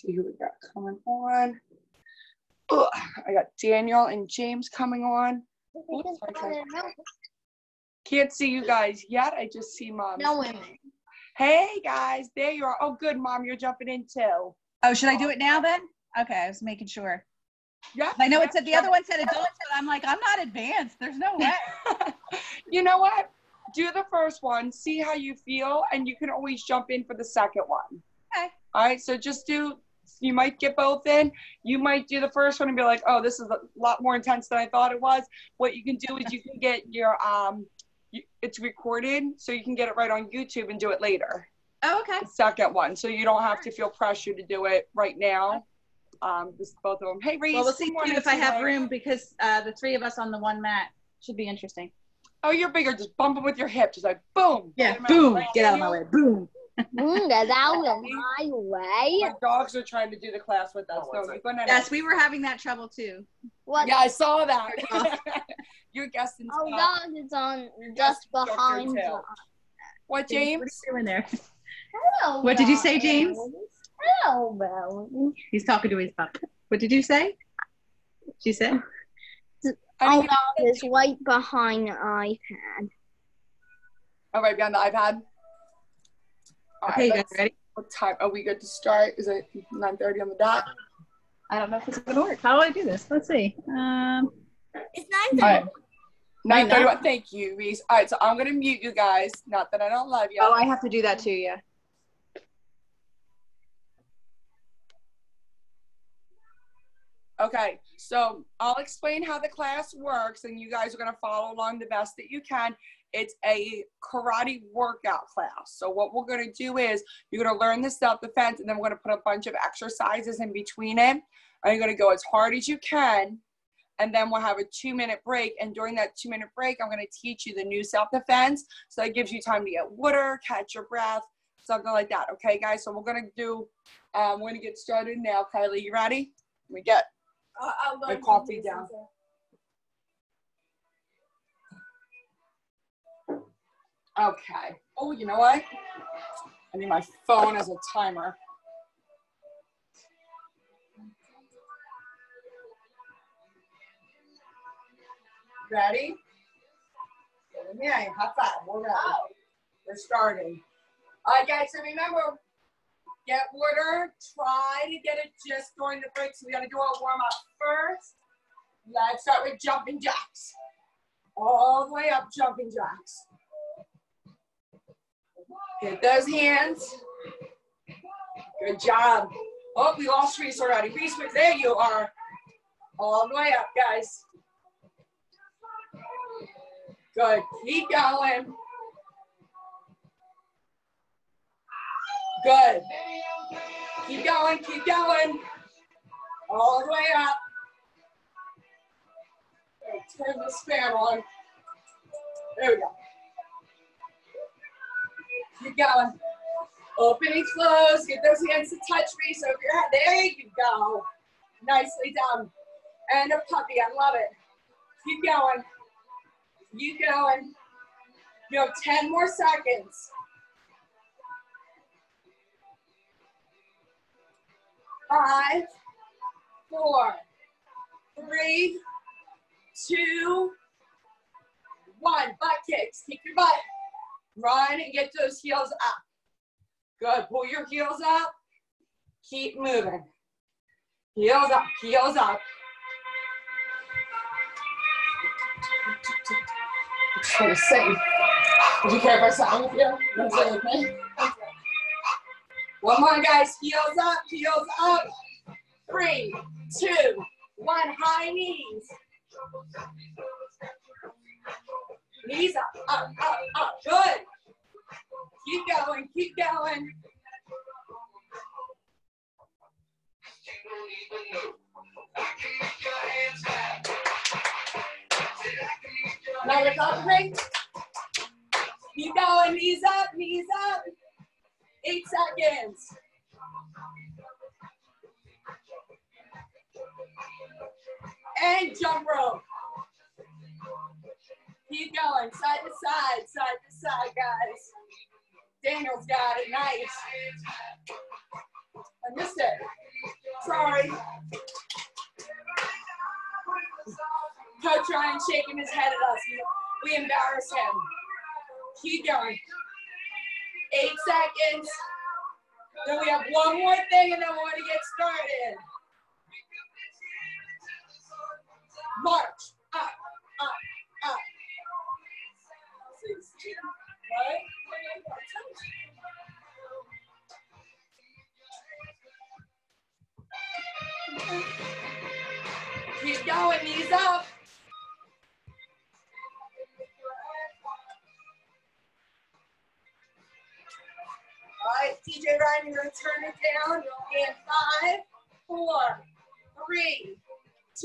see who we got coming on. Ugh, I got Daniel and James coming on. Oops, can't see you guys yet. I just see Mom. No women. Hey guys, there you are. Oh, good, Mom, you're jumping in too. Oh, should I do it now then? Okay, I was making sure. Yeah. I know it said the other one said adults, and I'm like, I'm not advanced. There's no way. You know what? Do the first one, see how you feel, and you can always jump in for the second one. Okay. All right, so just do, you might get both in. You might do the first one and be like, oh, this is a lot more intense than I thought it was. What you can do is you can get your, it's recorded, so you can get it right on YouTube and do it later. Oh, okay. The second one, so you don't have to feel pressure to do it right now. Just both of them. Hey, Reese. Well, we'll see too if I have room, because the three of us on the one mat should be interesting. Oh, you're bigger. Just bump them with your hip. Just like, boom. Yeah, boom. Get out of my way. Boom. Get out of my way. My dogs are trying to do the class with us. No, yes, we were having that trouble too. What? Yeah, I saw that. You're guessing Oh, stuff. dog is on just behind us. What, James? What are you doing there? Hello, What did you say, James? Hello, Belly. He's talking to his pup. What did you say? She said? Oh, dog is right behind the iPad. Oh, right behind the iPad? Okay, you guys ready? What time? Are we good to start? Is it 9:30 on the dot? I don't know if it's going to work. How do I do this? Let's see. It's 9:30. Right. 9:30. Thank you, Reese. All right, so I'm going to mute you guys. Not that I don't love you. Oh, I have to do that too, yeah. Okay, so I'll explain how the class works, and you guys are going to follow along the best that you can. It's a karate workout class. So what we're going to do is you're going to learn the self-defense, and then we're going to put a bunch of exercises in between it. And you're going to go as hard as you can, and then we'll have a 2-minute break. And during that 2-minute break, I'm going to teach you the new self-defense. So that gives you time to get water, catch your breath, something like that. Okay, guys? So we're going to do, we're going to get started now. Kylie, you ready? We get the coffee down. Okay. Oh, you know what? I need my phone as a timer. Ready? Yeah, high five. We're ready. We're starting. All right, guys. So remember, get water. Try to get it just during the break. So we got to do our warm up first. Let's start with jumping jacks. All the way up, jumping jacks. Get those hands. Good job. Oh, we lost Reese already. Reese, there you are. All the way up, guys. Good. Keep going. Good. Keep going. Keep going. All the way up. Turn the span on. There we go. Keep going. Open and close. Get those hands to touch Reese over your head. There you go. Nicely done. And a puppy. I love it. Keep going. Keep going. You have 10 more seconds. 5, 4, 3, 2, 1. Butt kicks. Kick your butt. Run and get those heels up. Good. Pull your heels up. Keep moving. Heels up. Heels up. I'm trying to sing. Would you care if I sang with you? You want to sing with me? One more, guys. Heels up. Heels up. 3, 2, 1. High knees. Knees up, up, up, up. Good. Keep going, keep going. Now let's all break. Keep going, knees up, knees up. 8 seconds. And jump rope. Keep going, side to side, guys. Daniel's got it, nice. I missed it. Sorry. Coach Ryan shaking his head at us. We embarrass him. Keep going. 8 seconds. Then we have one more thing and then we're going to get started. March. Up, up, up. Keep going, knees up. All right, TJ Ryan, you're going to turn it down in 5, 4, 3, 2,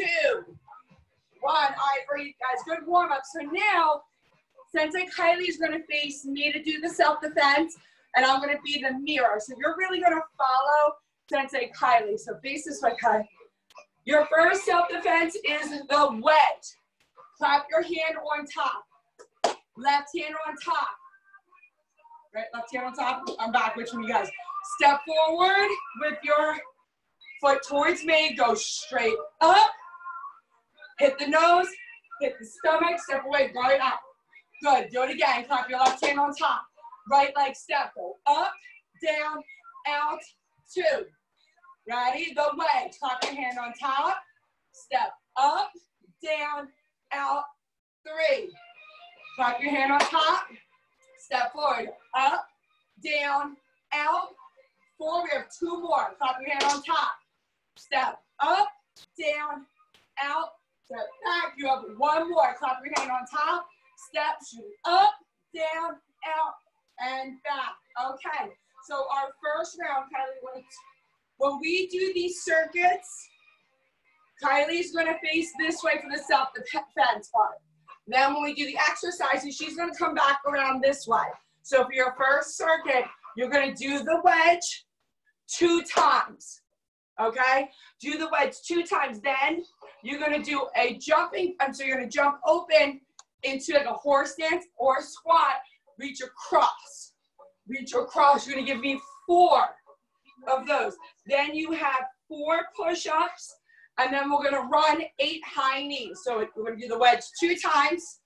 1. All right, breathe, guys. Good warm up. So now, Sensei Kylie is going to face me to do the self-defense, and I'm going to be the mirror. So you're really going to follow Sensei Kylie. So face this way, Kylie. Your first self-defense is the wedge. Clap your hand on top. Left hand on top. Right, left hand on top. I'm back. Which one, you guys? Step forward with your foot towards me. Go straight up. Hit the nose. Hit the stomach. Step away. Right up. Good. Do it again. Clap your left hand on top. Right leg step. Go up, down, out, 2. Ready? The wedge. Clap your hand on top. Step up, down, out, 3. Clap your hand on top. Step forward. Up, down, out, 4. We have 2 more. Clap your hand on top. Step up, down, out, step back. You have 1 more. Clap your hand on top. Step, shoot up, down, out, and back. Okay. So our first round, Kylie, when we do these circuits, Kylie's going to face this way for the self-defense part. Then when we do the exercises, she's going to come back around this way. So for your first circuit, you're going to do the wedge 2 times. Okay? Do the wedge 2 times. Then you're going to do a jumping, so you're going to jump open into like a horse stance or a squat, reach across. Reach across. You're going to give me 4 of those. Then you have 4 push-ups, and then we're going to run 8 high knees. So we're going to do the wedge 2 times,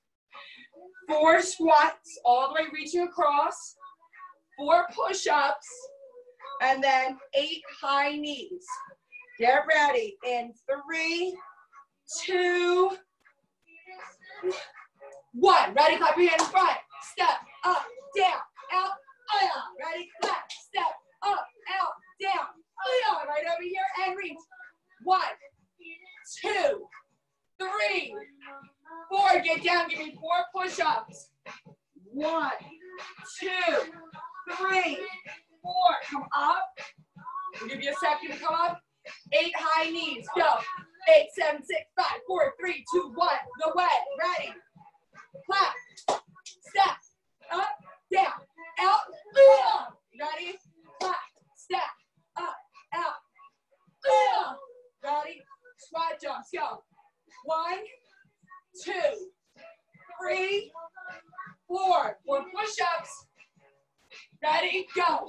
4 squats, all the way reaching across, 4 push-ups, and then 8 high knees. Get ready in 3, 2, 1. Ready? Clap your hands in front. Step up, down, out, ready? Clap. Step up, out, down, right over here and reach. 1, 2, 3, 4. Get down. Give me 4 push-ups. 1, 2, 3, 4. Come up. We'll give you a second to come up. 8 high knees. Go. 8, 7, 6, 5, 4, 3, 2, 1. The wedge. Ready? Clap. Step. Up. Down. Out. Ready? Clap. Step. Up. Out. Ready? Squat jumps. Go. 1, 2, 3, 4. 4 push-ups. Ready? Go.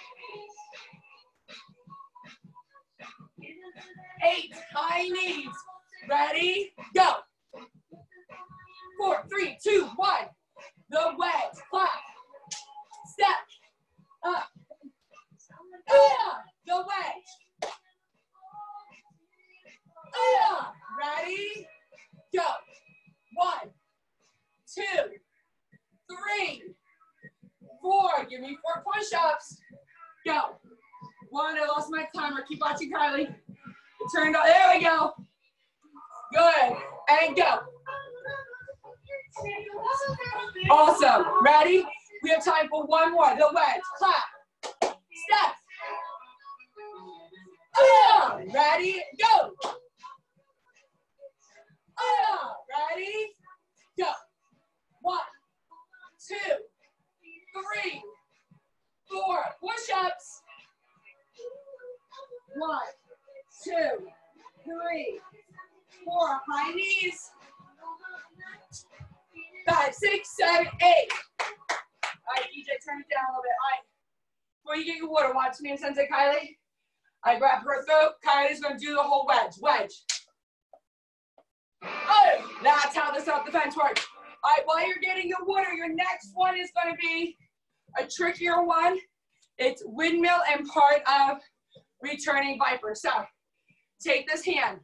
8 high knees. Ready? Go. 4, 3, 2, 1. The wedge. Clap. Step. Up. The wedge. Ready? Go. 1, 2, 3, 4. Give me 4 push-ups. Go. 1. I lost my timer. Keep watching, Kylie. It turned on. There we go. Good. And go. Awesome. Ready? We have time for 1 more. The wedge. Clap. Step. Ready? Go. Ready? Go. 1, 2, 3, 4. Push-ups. 1, 2, 3, 4. High knees. 5, 6, 7, 8. All right, DJ, turn it down a little bit. All right. Before you get your water, watch me and Sensei Kylie. I grab her throat. Kylie's gonna do the whole wedge. Wedge. Oh, that's how the self-defense works. All right, while you're getting your water, your next one is gonna be a trickier one. It's windmill and part of returning viper. So take this hand,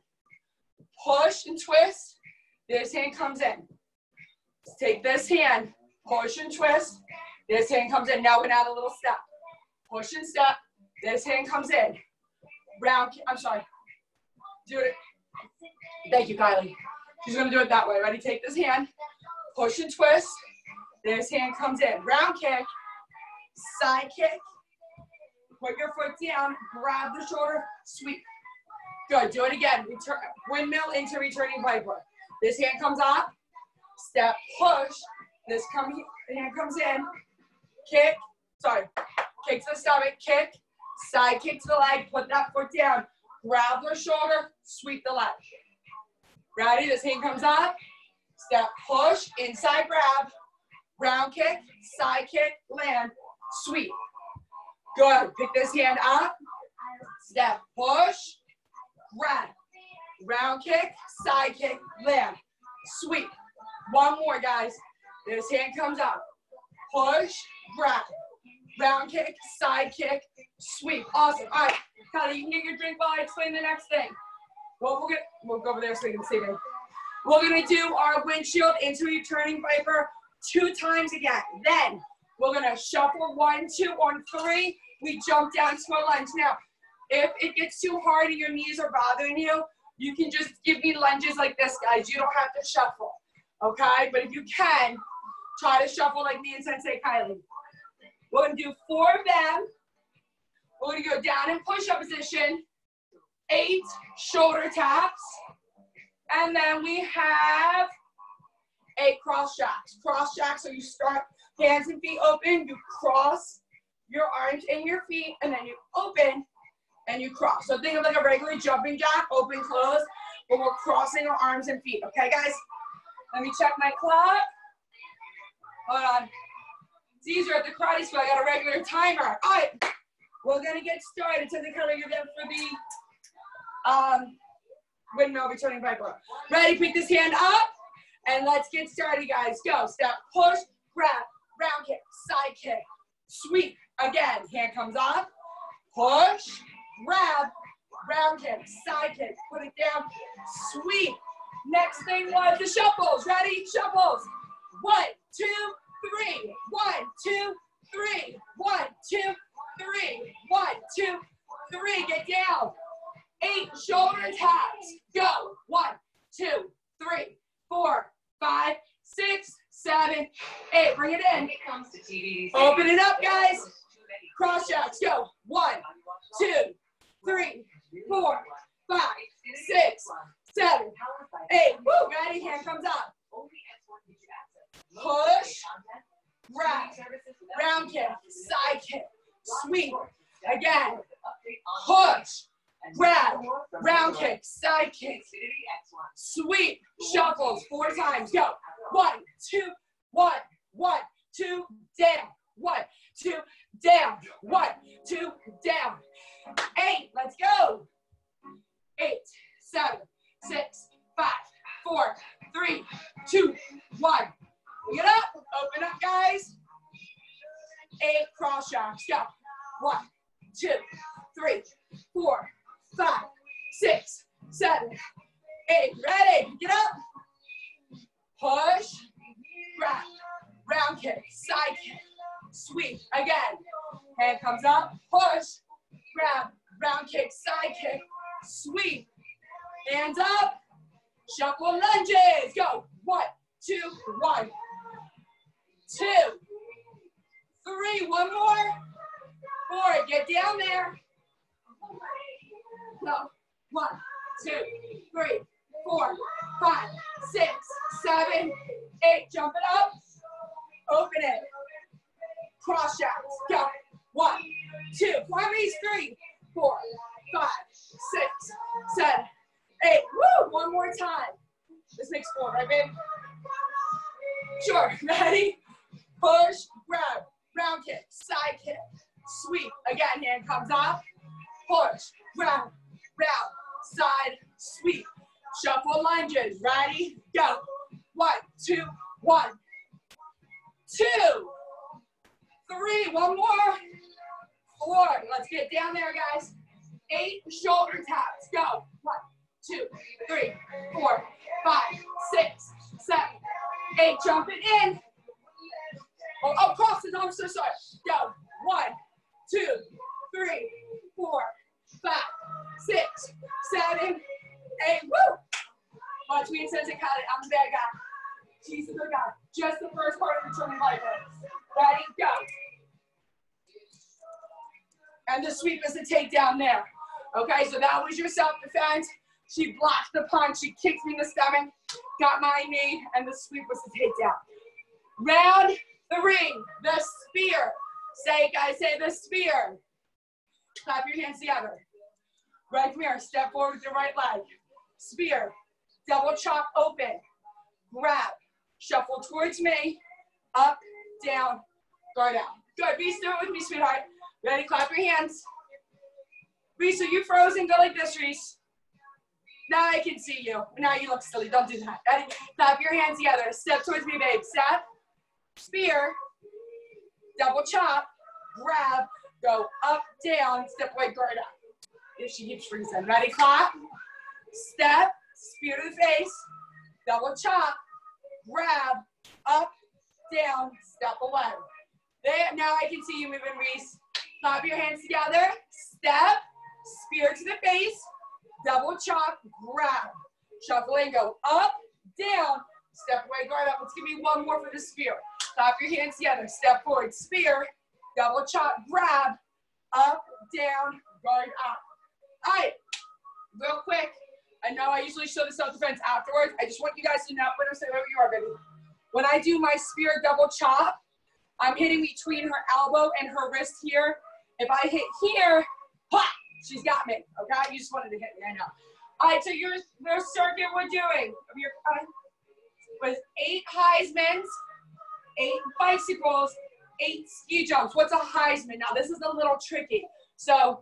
push and twist. This hand comes in. Take this hand, push and twist. This hand comes in. Now we're gonna add a little step. Push and step. This hand comes in. Round, I'm sorry. Do it. Thank you, Kylie. She's gonna do it that way. Ready? Take this hand, push and twist. This hand comes in. Round kick, side kick. Put your foot down, grab the shoulder, sweep. Good, do it again. Return, windmill into returning viper. This hand comes up, step, push. This hand comes in, kick, kick to the stomach, kick, side kick to the leg, put that foot down, grab the shoulder, sweep the leg. Ready? This hand comes up, step, push, inside grab, round kick, side kick, land, sweep. Good. Pick this hand up, step, push, grab, round kick, side kick, land, sweep. One more, guys. This hand comes up, push, grab, round kick, side kick, sweep. Awesome. All right, Kylie, you can get your drink while I explain the next thing. Well, we'll go over there so you can see me. We're gonna do our windshield into returning viper 2 times again. Then we're gonna shuffle 1, 2, on 3. We jump down to a lunge. Now, if it gets too hard and your knees are bothering you, you can just give me lunges like this, guys. You don't have to shuffle, okay? But if you can, try to shuffle like me and Sensei Kylie. We're gonna do 4 of them. We're gonna go down in push-up position, 8 shoulder taps, and then we have 8 cross jacks. Cross jacks, so you start hands and feet open, you cross your arms and your feet, and then you open and you cross. So think of like a regular jumping jack, open, close, but we're crossing our arms and feet. Okay, guys? Let me check my clock. Hold on. It's easier at the karate school. I got a regular timer. All right, we're gonna get started. Take the color you're there for the windmill returning viper. Ready? Pick this hand up, and let's get started, guys. Go. Step, push, grab, round kick, side kick, sweep. Again, hand comes up, push, grab, round kick, side kick, put it down, sweep. Next thing was the shuffles. Ready? Shuffles. 1, 2, 3. 1, 2, 3. 1, 2, 3. 1, 2, 3. Get down. 8 shoulder taps. Go. 1, 2, 3, 4, 5, 6, 7, 8. Bring it in. Open it up, guys. Cross jacks. Go. 1, 2, 3, 4, 5, 6, 7, 8. Woo. Ready? Hand comes up. Push. Grab. Round kick. Side kick. Sweep. Again. Push. Grab. Round kick. Side kick. Sweep. Shuffles 4 times. Go. 1, 2, 1, 1, 2, down. 1, 2, down. 1, 2, down. 8. Let's go. 8, 7, 6, 5, 4, 3, 2, 1. Get up. Open up, guys. 8 cross jacks. Go. 1, 2, 3, 4, 5, 6, 7, 8. Ready? Get up. Push. Grab. Round kick. Side kick. Sweep. Again. Hand comes up. Push. Grab. Round kick. Side kick. Sweep. Hands up. Shuffle lunges. Go. 1, 2, 1, 2, 3. One more. 4. Get down there. Go. 1, 2, 3, 4, 5, 6, 7, 8. Jump it up. Open it. Cross jacks. Go. 1, 2. How many's 3, 4, 5, 6, 7, 8. Woo! One more time. This makes 4, right, babe? Sure. Ready? Push, grab, round kick, side kick, sweep. Again, hand comes up. Push, round, round, side, sweep. Shuffle lunges. Ready? Go. 1, 2, 1, 2, 3. One more. 4. Let's get down there, guys. 8 shoulder taps. Go. 1, 2, 3, 4, 5, 6, 7, 8. Jump it in. Oh, crosses. I'm so sorry. Go. 1, 2, 3, 4, 5, 6, 7, 8. Woo! Watch me and Sensei count it. I'm the bad guy. She's the good guy. Just the first part of the turning light. Ready? Go. And the sweep is the takedown there. Okay, so that was your self-defense. She blocked the punch. She kicked me in the stomach, got my knee, and the sweep was the takedown. Round 3, the spear. Say, guys, say the spear. Clap your hands together. Right from here, step forward with your right leg. Spear, double chop open, grab, shuffle towards me, up, down, guard out. Good, Reese, do it with me, sweetheart. Ready, clap your hands. Reese, are you frozen? Go like this, Reese. Now I can see you. Now you look silly, don't do that. Ready, clap your hands together. Step towards me, babe. Step, spear, double chop, grab, go up, down, step away, guard up. If she keeps freezing. Ready, clap, step, spear to the face, double chop, grab, up, down, step away. There, now I can see you moving, Reese. Clap your hands together, step, spear to the face, double chop, grab, shuffle and go up, down, step away, guard up. Let's give me one more for the spear. Clap your hands together, step forward, spear, double chop, grab, up, down, guard up. All right, real quick. I know I usually show the self-defense afterwards. I just want you guys to know, where you are, baby. When I do my spear double chop, I'm hitting between her elbow and her wrist here. If I hit here, ha, she's got me, okay? You just wanted to hit me, I know. All right, so your circuit we're doing was 8 Heismans, 8 bicycles, 8 ski jumps. What's a Heisman? Now, this is a little tricky. So,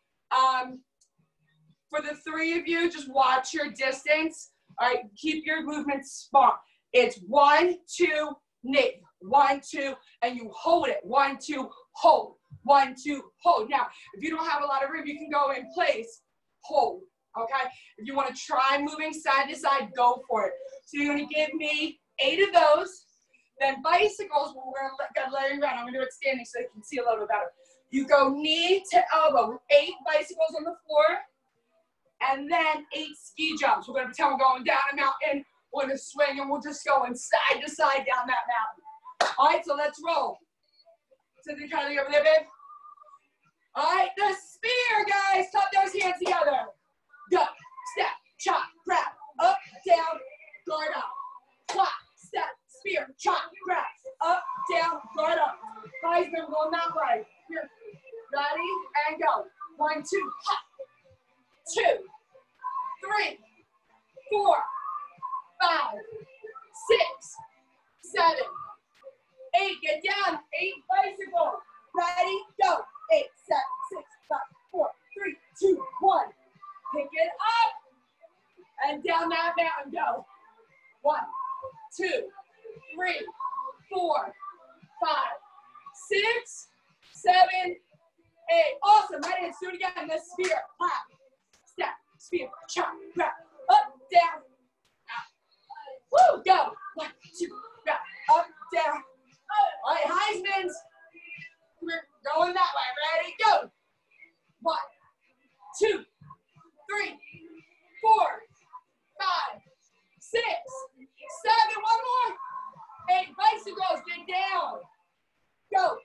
for the 3 of you, just watch your distance. All right, keep your movements small. It's 1, 2, knee. 1, 2, and you hold it. 1, 2, hold. 1, 2, hold. Now, if you don't have a lot of room, you can go in place, hold. Okay? If you want to try moving side to side, go for it. So you're going to give me 8 of those. Then bicycles, well, we're going to let you run. I'm going to do it standing so you can see a little bit better. You go knee to elbow. 8 bicycles on the floor. And then 8 ski jumps. We're going to pretend we're going down a mountain. We're going to swing, and we'll just go side to side down that mountain. All right, so let's roll. Cynthia, kind of over there, babe. All right, the spear, guys. Clap those hands together. Go, step, chop, grab, up, down, guard up. Clap, step, spear, chop, grab, up, down, guard up. Heisman, going that way. Here, ready, and go. 1, 2, hop. 2, 3, 4, 5, 6, 7, 8. Get down. 8 bicycles. Ready? Go. 8, 7, 6, 5, 4, 3, 2, 1. Pick it up and down that mountain. Go. 1, 2, 3, 4, 5, 6, 7, 8. Awesome. Right hands. Do it again. The spear. Clap. Step. Spear. Chop. Grab. Up. Down. Out. Woo. Go. 1, 2. Grab. Up. Down. All right. Heisman's. We're going that way. Ready? Go. 1, 2, 3, 4, 5, 6, 7. One more. 8 bicycles. Get down. Go.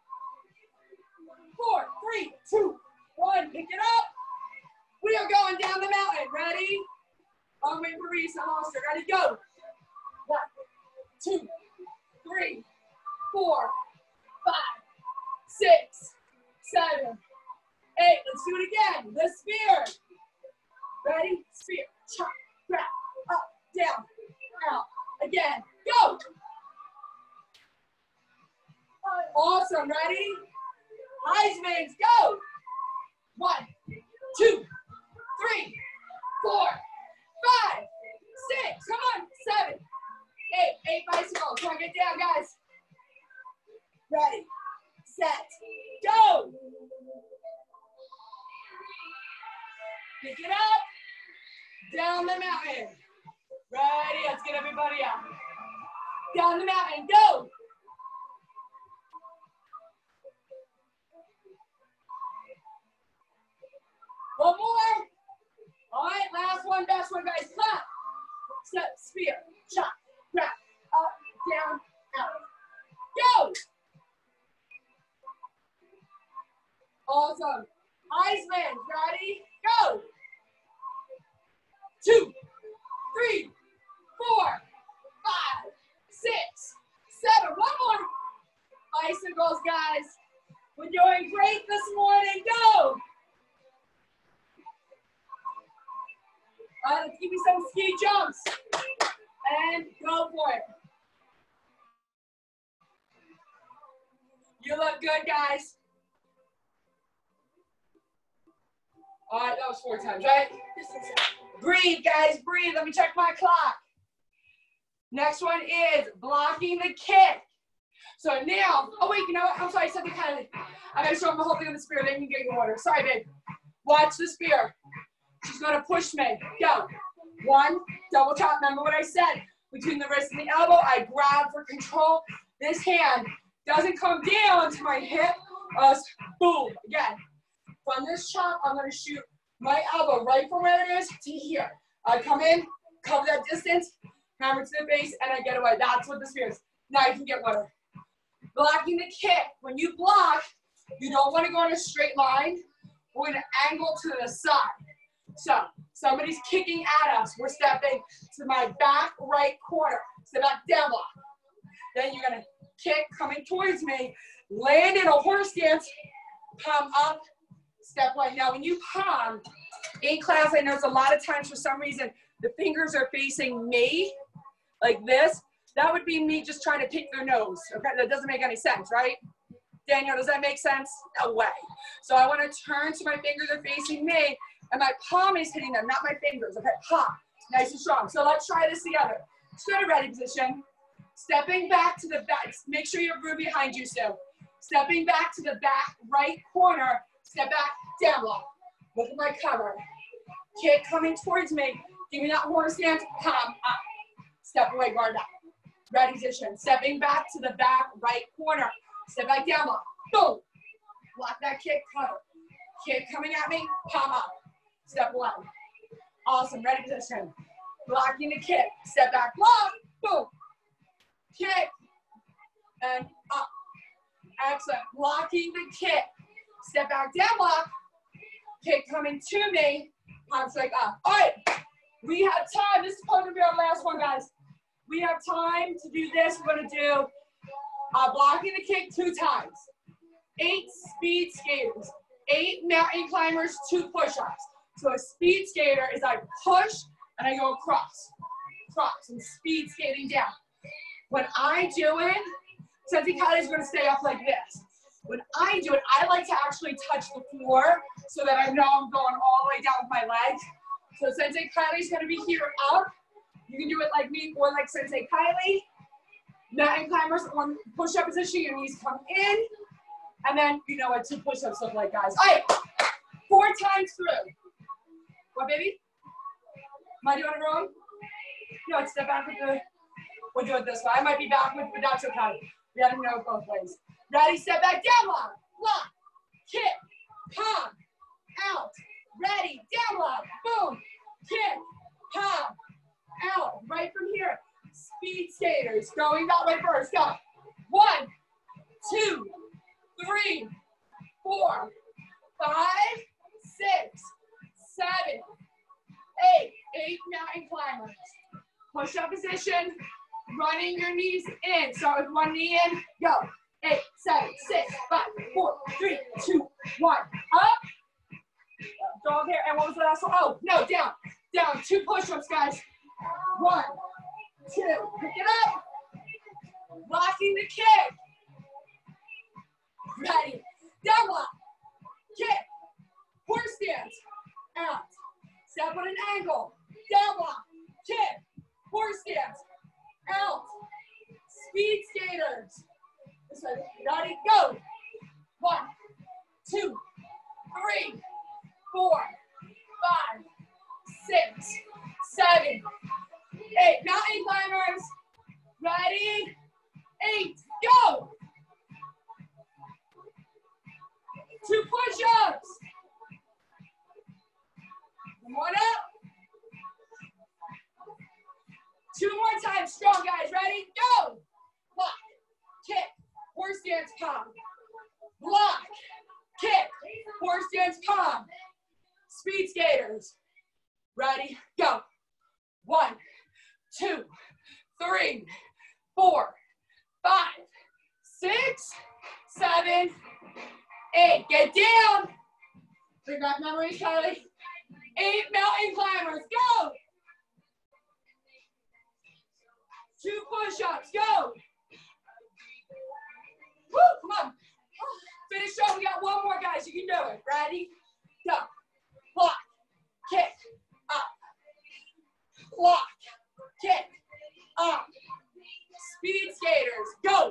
4, 3, 2, 1. Pick it up. We are going down the mountain. Ready? I'm waiting for Reese. I'm almost there. Ready? Go. 1, 2, 3, 4, 5, 6, 7, 8. Let's do it again. The spear. Ready? Spear. Chop. Grab. Up. Down. Out. Again. Go. Awesome. Ready? Heisman's. Go. 1, 2, 3, 4, 5, 6. Come on. 7, 8 bicycles. Come on, get down, guys. Ready, set, go. Pick it up. Down the mountain. Ready, let's get everybody up. Down the mountain, go. One more. All right, last one, best one, guys. Clap. Step, spear, chop, grab, up, down, out. Go. Awesome. Iceman, ready? Go. 2, 3, 4, 5, 6, 7. One more. Bicycles, guys. We're doing great this morning. Go. All right, let's give you some ski jumps. And go for it. You look good, guys. All right, that was 4 times, right? Breathe, guys, breathe. Let me check my clock. Next one is blocking the kick. So now, oh wait, you know what? I'm sorry, something kind of, I gotta show them the whole thing on the spear, then you can get your water. Sorry, babe. Watch the spear. She's gonna push me. Go. 1, double tap. Remember what I said? Between the wrist and the elbow, I grab for control. This hand doesn't come down to my hip. Boom. Again. From this chop, I'm gonna shoot my elbow right from where it is to here. I come in, cover that distance, hammer to the base, and I get away. That's what the spear is. Now you can get water. Blocking the kick. When you block, you don't want to go in a straight line. We're going to angle to the side. So somebody's kicking at us. We're stepping to my back right corner. Step back, down block. Then you're going to kick coming towards me. Land in a horse stance. Palm up. Step right. Now when you palm, in class I notice a lot of times for some reason the fingers are facing me like this. That would be me just trying to pick their nose. Okay, that doesn't make any sense, right? Daniel, does that make sense? No way. So I want to turn so my fingers are facing me and my palm is hitting them, not my fingers. Okay, palm, nice and strong. So let's try this together. Let's go to ready position. Stepping back to the back. Make sure you have room behind you, Sue. Stepping back to the back right corner. Step back, down block. Look at my cover. Kick coming towards me. Give me that horse stance. Palm up. Step away, guard up. Ready position. Stepping back to the back right corner. Step back, down block. Boom. Block that kick, cover. Kick coming at me, palm up. Step away. Awesome. Ready position. Blocking the kick. Step back, block. Boom. Kick. And up. Excellent. Blocking the kick. Step back, down block. Kick coming to me. Palm straight up. All right. We have time. This is supposed to be our last one, guys. We have time to do this. We're going to do blocking the kick 2 times. 8 speed skaters. 8 mountain climbers, 2 push-ups. So a speed skater is I push and I go across. Cross and speed skating down. When I do it, Sensei Kylie is going to stay up like this. When I do it, I like to actually touch the floor so that I know I'm going all the way down with my legs. So Sensei Kylie is going to be here up. You can do it like me or like Sensei Kylie. Mountain climbers on push-up position, your knees come in. And then you know what 2 push-ups look like, guys. All right, 4 times through. What, baby? Am I doing it wrong? No, let's step back with the, we'll do it this way. I might be backward, but that's okay. We gotta know it both ways. Ready, step back, down block, block, kick, palm, out. Ready, down block, boom, kick, palm, out. Right from here. Speed skaters, going that way first, go. 1, 2, 3, 4, 5, 6, 7, 8. 8 mountain climbers. Push up position, running your knees in. Start with one knee in, go. 8, 7, 6, 5, 4, 3, 2, 1. Up. Dog hair. And what was the last one? Oh, no, down. Down. 2 push-ups, guys. 1, 2. Pick it up. Locking the kick. Ready. Down block. Kick. Horse stance. on an angle, down block, kick, horse stance, out, speed skaters. This way, ready, go. 1, 2, 3, 4, 5, 6, 7, 8. Mountain climbers. Ready? 8. Go. 2 push-ups. 1 up. 2 more times. Strong, guys. Ready? Go. Block, kick, horse stance, palm. Block, kick, horse stance, palm. Speed skaters. Ready? Go. 1, 2, 3, 4, 5, 6, 7, 8. Get down. Bring back memories, Kelly. 8 mountain climbers. Go. 2 push-ups. Go. Woo, come on. Finish strong. We got 1 more, guys. You can do it. Ready? Go. Block, kick, up. Block, kick, up. Speed skaters, go.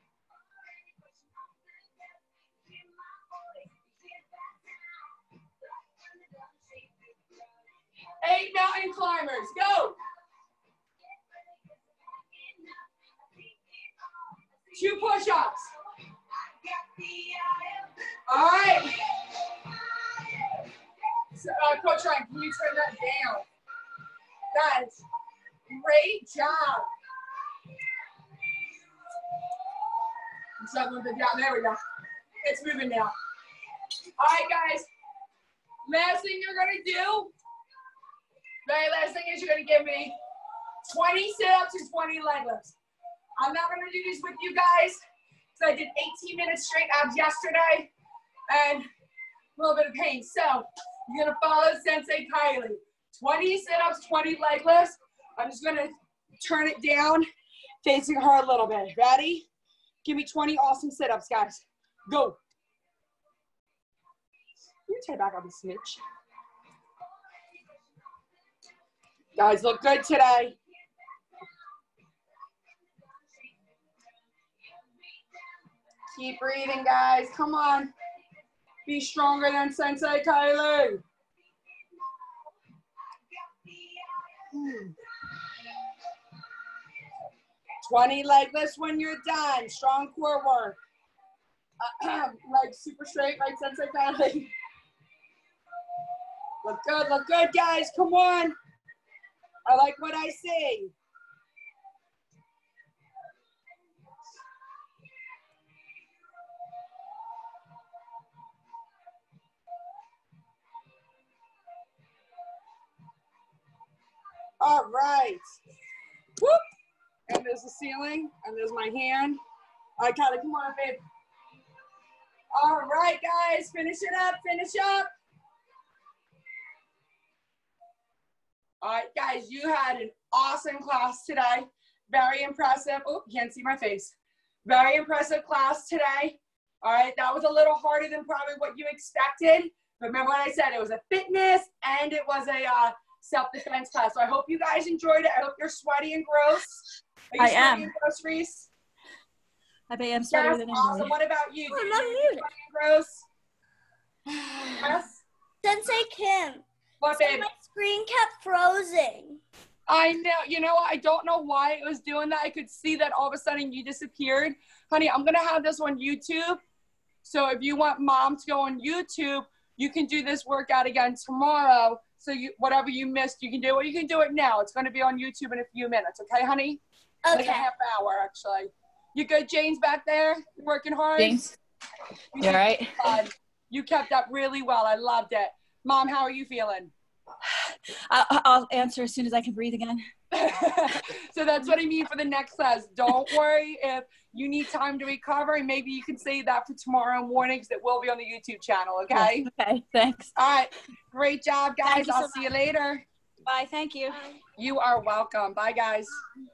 8 mountain climbers, go. 2 push-ups. All right. So, Coach Ryan, can you turn that down? Guys, great job. There we go. It's moving now. All right, guys. Last thing you're going to do, very last thing is you're going to give me 20 sit-ups and 20 leg lifts. I'm not going to do these with you guys because I did 18 minutes straight abs yesterday and a little bit of pain. So you're going to follow Sensei Kylie. 20 sit-ups, 20 leg lifts. I'm just going to turn it down, facing her a little bit. Ready? Give me 20 awesome sit-ups, guys. Go. You take back on the snitch. Guys, look good today. Keep breathing, guys. Come on. Be stronger than Sensei Kylie. 20 leg lifts when you're done. Strong core work. Legs super straight, right, Sensei Kylie? Look good, guys. Come on. I like what I see. All right. Whoop. And there's the ceiling, and there's my hand. All right, Kylie, come on, babe. All right, guys, finish it up, finish up. All right, guys, you had an awesome class today. Very impressive. Oh, you can't see my face. Very impressive class today. All right, that was a little harder than probably what you expected. But remember what I said, it was a fitness and it was a self-defense class. So I hope you guys enjoyed it. I hope you're sweaty and gross. Are you sweaty and gross, Reese? I bet I'm sweatier than awesome. anybody. What about you? I'm not muted. Gross? Yes? Sensei Kim. What, So babe? my screen kept frozen. I know. You know, I don't know why it was doing that. I could see that all of a sudden you disappeared. Honey, I'm going to have this on YouTube. So if you want Mom to go on YouTube, you can do this workout again tomorrow. So whatever you missed, you can do it. You can do it now. It's going to be on YouTube in a few minutes. Okay, honey? Okay. Like a half hour, actually. You good, Jane's back there? You working hard? James, you all right? You kept up really well. I loved it. Mom, how are you feeling? I'll answer as soon as I can breathe again. So that's what I mean for the next class. Don't worry if you need time to recover, and maybe you can save that for tomorrow morning because it will be on the YouTube channel, okay? Okay, thanks. All right. Great job, guys. Thank you I'll so see you later. Bye, thank you. You are welcome. Bye, guys.